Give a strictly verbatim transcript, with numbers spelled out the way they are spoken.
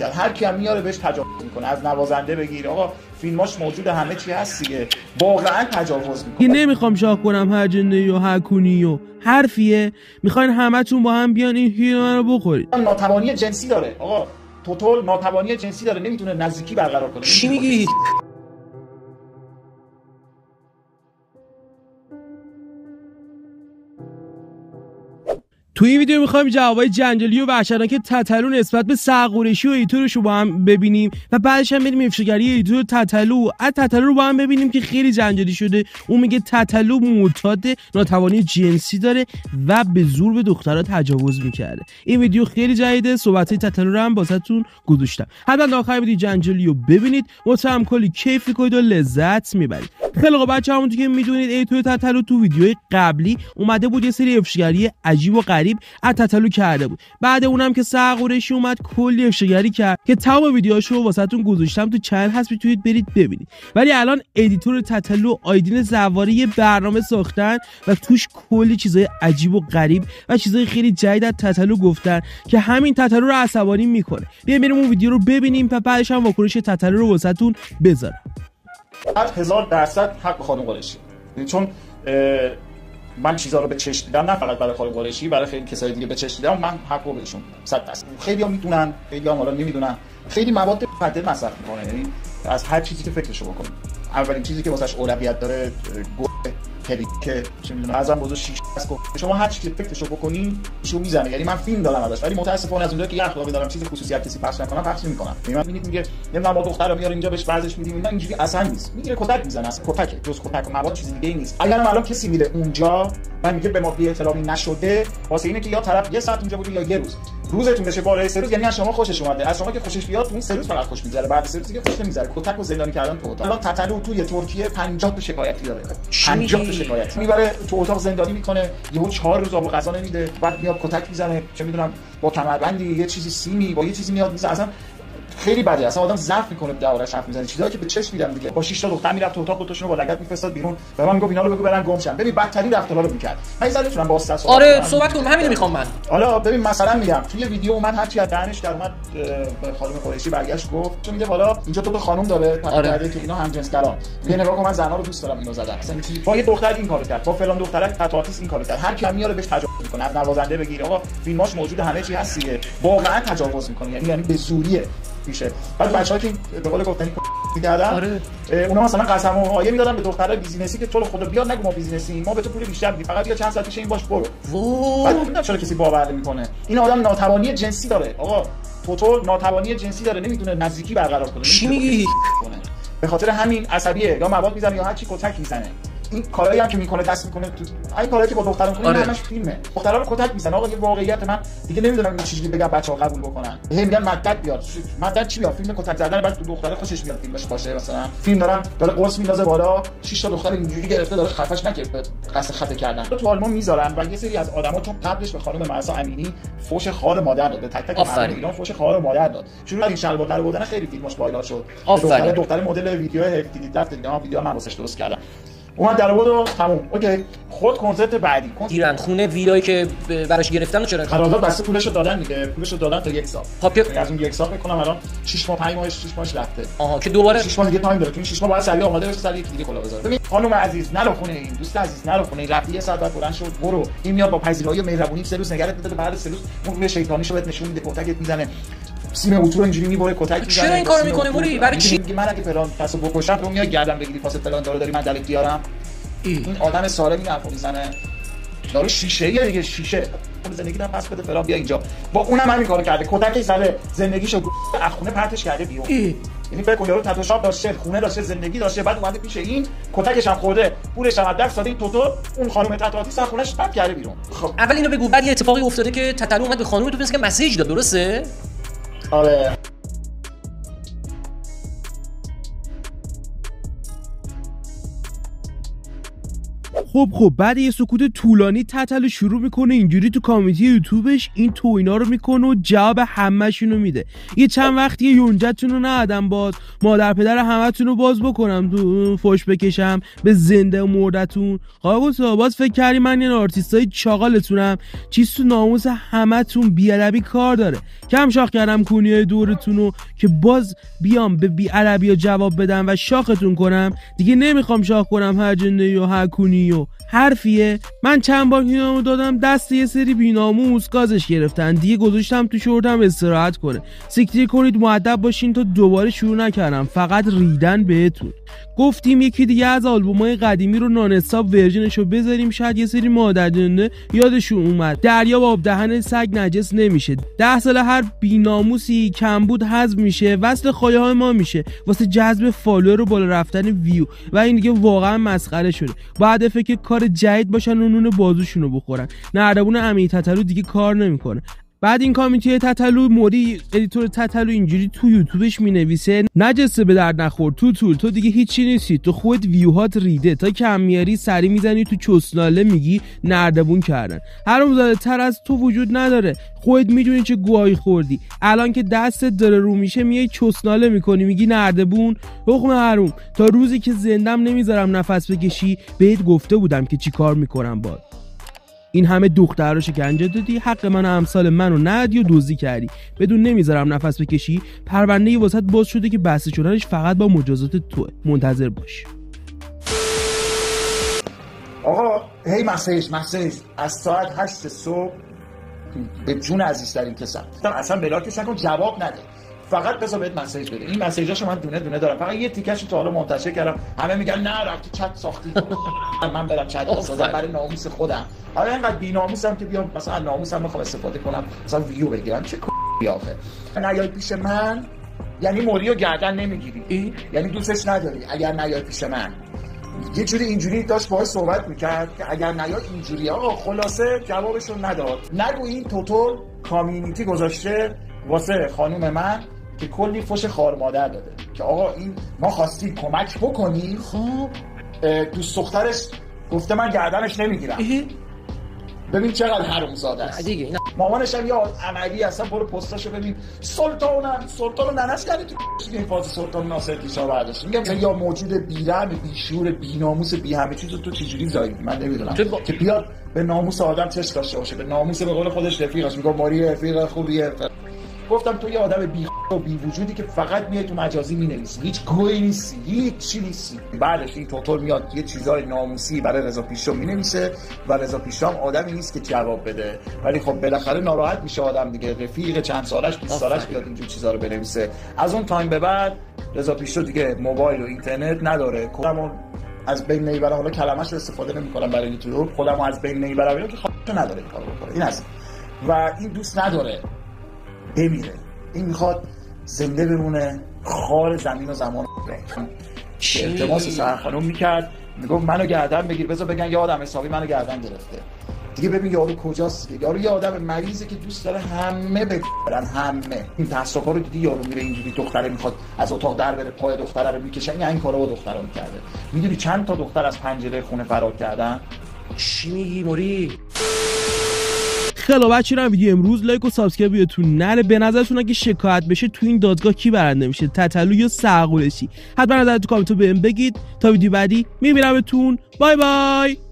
هر کی هم میاره بهش تجاوز میکنه، از نوازنده بگیر آقا فیلماش موجود همه چی هست دیگه، واقعا تجاوز میکنه. نمیخوام شاه کنم هر جنده و هر کونی و حرفیه، میخواین همتون با هم بیان این هیر منو بخورید. ناتوانی جنسی داره آقا، توتال ناتوانی جنسی داره، نمیتونه نزدیکی برقرار کنه. چی میگی؟ تو این ویدیو میخوایم جوابای جنجالی و وحشتناک تتلو نسبت به سرقورشی و ایتورش رو با هم ببینیم و بعدش هم بریم افشاگری ایتور تتلو از تتلو رو با هم ببینیم که خیلی جنجالی شده. اون میگه تتلو معتاد ناتوانی جنسی داره و به زور به دخترها تجاوز میکرده. این ویدیو خیلی جدیده، صحبتای تتلو رو هم واسهتون گذاشتم. حتما آخر ویدیو جنجالی رو ببینید، مطمئنم کلی کیف میکنید و لذت میبرید. خیلی خوب بچه‌ها، همونطور که میدونید ایتور تتلو تو ویدیوهای قبلی اومده بود یه سری افشاگری عجیب و غریب از تتلو کرده بود. بعد اونم که سرقورشی اومد کلی افشاگری کرد که تمام ویدیوهاشو واسهتون گذاشتم تو چنل هست، میتونید برید ببینید. ولی الان ادیتور تتلو آیدین زواره یه برنامه ساختن و توش کلی چیزای عجیب و غریب و چیزای خیلی جدید از تتلو گفتن که همین تتلو رو عصبانی میکنه. بیایم بریم اون ویدیو رو ببینیم و بعدش هم واکنش تتلو رو واسهتون بذارم. هزار درصد حق خانم قریشی، چون من چیزا رو به چشم دیدم، نه فقط برای خانم قریشی، برای خیلی کسای دیگه به چشم دیدم، من حق رو بهشون صد درصد. خیلی‌ها میدونن، خیلی‌ها حالا نمیدونن، خیلی مواد مخدر مصرف میکنه، یعنی از هر چیزی که فکرشو بکنی. اولین چیزی که واسش اولویت داره گل پلی که چه میدونم ازم بزرگ شیش است. شما هر چیزی که فکرشو بکنین شو میزنه. یعنی من فیلم دارم ازش، ولی متاسفانه از اونجایی که یه اخلاقی دارم چیز خصوصیت کسی پخش نکنم پخش نمی‌کنم. من میبینید میگه نمیدونم با دخترا میاره اینجا بهش ورزش میدیم، اینا اینجوری اصلا نیست. میگیره کتک میزنه، اصلا کتک جز کتک و مواد چیز دیگه نیست. اگرم الان کسی میره اونجا و میگه به ما بی احترامی نشده، واسه اینه که یا طرف یه ساعت اونجا بوده یا یه روز روزتون بشه بالای سه روز، یعنی از شما خوشش اومده. از شما که خوشش بیاد تو این سه روز فقط خوش میذاره، بعد سه روز دیگه خوش نمیذاره. کتک و زندانی کردن تو اتاق. الان تتلو توی ترکیه پنجاه تا شکایتی داره، پنجاه تا شکایت میبره تو اتاق زندانی میکنه، یهو چهار روز آب و غذا نمیده، بعد میاد کتک میزنه، چه میدونم با کمربندی یه چیزی سیمی با یه چیزی میاد میزنه. اصلا خیلی بده، اصلا آدم ضعف میکنه دربارش حرف میزنه. چیزایی که به چشم میدم دیگه. با شش تا دختر میرفت تو اتاق، خودشونو با لگد میفرستاد بیرون و من میگم اینا رو بگو برن گم شن. ببین بدترین رفتارا رو میکرد. من اصلا نمیتونم با استاد صحبت آره صحبت کنم، همین رو میخوام من. حالا ببین مثلا میگم توی ویدیو من هر چی از دهنش در اومد به خانم قریشی برگشت گفت، چون میگه والا اینجا تو به خانم داره آره. که اینا همجنسگران. یه نگاه کن، من زنا رو دوست دارم، اینو زدن. مثلا با یه دختر این کارو کرد، با فلان دخترک تاتواتیس این کارو کرد. هر کی هم میاره بهش تجاوز میکنه، از نوازنده بگیر آقا فیلماش موجود همه چی هست دیگه، واقعا تجاوز میکنه، یعنی یعنی به زوریه میشه. بعد بچه‌ها که به قول گفتنی می‌کردن، آره. اونا مثلا قسم و آیه میدادن به دخترای بیزینسی که تو رو خدا بیاد نگو ما بیزینسی، ما به تو پول بیشتر میدیم، فقط بیا چند ساعت پیش این باش برو. بعد چرا کسی باور نمی‌کنه؟ این آدم ناتوانی جنسی داره آقا، توتال ناتوانی جنسی داره، نمیتونه نزدیکی برقرار کنه. چی میگی؟ به خاطر همین عصبیه، یا مواد میزنه یا هر چی کتک میزنه. این کارایی هم که میکنه دست میکنه تو این کارایی که با دخترا میکنه، آره. همش فیلمه. دخترا رو کتک میزنه آقا، یه واقعیت من دیگه نمیدونم این چیزی بگم بچه‌ها قبول بکنن. هی میگن مدد بیاد، مدد چی بیاد؟ فیلم کتک زدن، بعد تو دختره خوشش میاد فیلمش باشه. مثلا فیلم دارن داره قرص میندازه بالا، شش تا دختر اینجوری گرفته داره خفش نکرد قصد خفه کردن تو آلمان میذارن. و یه سری از آدما چون قبلش به خانم مهسا امینی فوش خار مادر داد، تک تک مردم ایران فوش خار مادر داد، شروع این شلوار در بودن خیلی فیلمش وایرال شد. دختر دختر مدل ویدیو هفتی رفت اینا ویدیو من واسش درست کردم، اومد در بود و تموم. اوکی خود کنسرت بعدی گیرن خونه ویلایی که براش گرفتن و چرا قرارداد بسته پولشو دادن دیگه، پولشو دادن تا یک سال. پاپی از اون یک سال میکنم الان شش ماه پنج ماهش شش ماهش رفته. آها که دوباره شش ماه دیگه تایم داره، تو این شش ماه باید سریع آماده بشه، سریع یک دیگه کلا بذاره. ببین خانم عزیز نرو خونه این، دوست عزیز نرو خونه این، رفتی یه ساعت بعد بلند شد برو. این میاد با پذیرایی و مهربونی سه روز نگرت میداره، بعد سه روز اون شیطانیشو بهت نشون میده، کتکت میزنه، سیم اوتو اینجوری میبره، کتک میزنه. چرا این کارو میکنه موری؟ برای چی؟ میگه من اگه فلان کسو بکشم تو میای گردن بگیری پاس فلان داره داری من دلت بیارم. این آدم سالم این حرفو میزنه، داره شیشه دیگه، شیشه زندگی رو پس بده فلان بیا اینجا. با اونم همین کارو کرده، کتکش زده، زندگیشو از خونه پرتش کرده بیرون. یعنی فکر کن یارو تتو شاپ داشته، خونه داشته، زندگی داشته، بعد اومده پیش این کتکش هم خورده، پولش هم دست داده، این توتو اون خانم تتواتیس از خونهش پرت کرده بیرون. خب اول اینو بگو، بعد یه اتفاقی افتاده که تتلو اومد به خانم تو که مسیج داد، درسته؟ آره خب خب بعد یه سکوت طولانی تتلو شروع میکنه اینجوری تو کامیتی یوتیوبش این توینا رو میکنه و جواب همه‌شون رو میده. یه چند وقتی یونجتون رو ندادم باز مادر پدر همتون رو باز بکنم تو فوش بکشم به زنده و مردتون. قاقوسا باز فکر کردی من یه آرتیستای چاقالتونم؟ چیز تو ناموس همتون بی‌ادبی کار داره. کم شاخ کردم کونیای دورتون رو که باز بیام به بی‌ادبی جواب بدم و شاختون کنم. دیگه نمیخوام شاخ کنم هر جنده و هر کونی و حرفیه. من چند بار اینو دادم دست یه سری بی‌ناموس گازش گرفتن، دیگه گذاشتم تو شورتم استراحت کنه. سیکتیر کنید مؤدب باشین تا دوباره شروع نکردم، فقط ریدن بهتون. گفتیم یکی دیگه از آلبومای قدیمی رو نان استاپ ورژنشو بذاریم، شاید یه سری مادر جنده یادشون اومد. دریا با آب دهن سگ نجس نمیشه. ده سال هر بی‌ناموسی کمبود حذف میشه، وصل خایه های ما میشه واسه جذب فالوور و بالا رفتن ویو و این دیگه واقعا مسخره شده. بعد فکر کار جدید باشن و نون بازوشونو بخورن. نردبون امیر تتلو دیگه کار نمیکنه. بعد این کامیتی تتلو موری ادیتور تتلو اینجوری تو یوتیوبش مینویسه نجسه به درد نخور تو طول تو دیگه هیچی نیستی، تو خودت ویوهات ریده، تا کم میاری سری میزنی تو چسناله میگی نردبون کردن. حرومزاده تر از تو وجود نداره، خودت میدونی چه گویی خوردی. الان که دستت داره رو میشه میای چسناله میکنی میگی نردبون. حکم حروم تا روزی که زندم نمیذارم نفس بکشی بهت گفته بودم که چی کار میکنم باید. این همه دختر رو شکنجه دادی، حق من و امثال منو ندی و دزدی کردی، بدون نمیذارم نفس بکشی. پرونده واسط باز شده که بسته شدنش فقط با مجازات توه، منتظر باش. آقا هی مسیج مسیج از ساعت هشت صبح به جون عزیزترین کسم اصلا بلاکش نکن، جواب نده، فقط بذار بهت مسیج بده. این مسیجاشو من دونه دونه دارم، فقط یه تیکش تا حالا منتشر کردم. همه میگن نه رفتی چت ساختی. من برم چت بسازم برای ناموس خودم. حالا اینقدر بی‌ناموسم که بیام مثلا ناموسم بخوام استفاده کنم مثلا ویو بگیرم، چه کاری آخه. نیای پیش من یعنی موریو گردن نمیگیری، یعنی دوستش نداری. اگر نیای پیش من یه جوری اینجوری داشت باهاش صحبت میکرد که اگر نیاد اینجوری. آقا خلاصه جوابشون نداد. نگو این توتول کامیونیتی گذاشته واسه خانوم من که کلی فوش خار مادر داده که آقا این ما خواستیم کمک بکنیم. خب دوست دخترش گفته من گردنش نمیگیرم. ببین چقدر حرومزاده است دیگه. مامانش هم یا عملی اصلا برو پستاشو ببین. سلطانم سلطانو ننش کردی تو این فاز سلطان ناصر کیشا برداشت. میگم یا موجود بیرحم بیشور بیناموس بی همه چیزو تو چجوری زاییدی من نمیدونم با... که بیاد به ناموس آدم چش داشته باشه، به ناموس به قول خودش رفیقش میگه ماری رفیق خوبیه. گفتم تو یه آدم بی و بی وجودی که فقط میای تو مجازی مینویسی، هیچ گویی نیستی، هیچ چی نیستی. بعدش این توتول میاد یه چیزای ناموسی برای رضا پیشرو مینویسه و رضا پیشرو هم آدمی نیست که جواب بده، ولی خب بالاخره ناراحت میشه آدم دیگه. رفیق چند سالش بیست سالش بیاد اینجور چیزا رو بنویسه. از اون تایم به بعد رضا پیشرو دیگه موبایل و اینترنت نداره. خودمون از بین نمیبرم، حالا کلمه‌شو استفاده نمی‌کنم برای یوتیوب، خودمو از بین نمیبرم اینا که خودش نداره کار بکنه. این است و این دوست نداره بمیره، این میخواد زنده بمونه، خار زمین و زمان بره. التماس سحر خانم میکرد، میگفت منو گردن بگیر، بذار بگن یه آدم حسابی منو گردن گرفته. دیگه ببین یارو کجاست. یارو یه آدم مریضه که دوست داره همه بگیرن، همه. این تعصبا رو دیدی، یارو میره اینجوری دختره میخواد از اتاق در بره، پای دختره رو میکشه. این این کارو با دخترا میکرده. میدونی چند تا دختر از پنجره خونه فرار کردن؟ چی میگی موری؟ خیلی بچه رو ویدیو امروز لایک و سابسکرایب یادتون نره. به نظرتون اگه شکایت بشه تو این دادگاه کی برنده میشه، تتلو یا سرقلشی؟ حتما نظرتون تو کامنت بهم بگید. تا ویدیو بعدی میبینمتون. بای بای.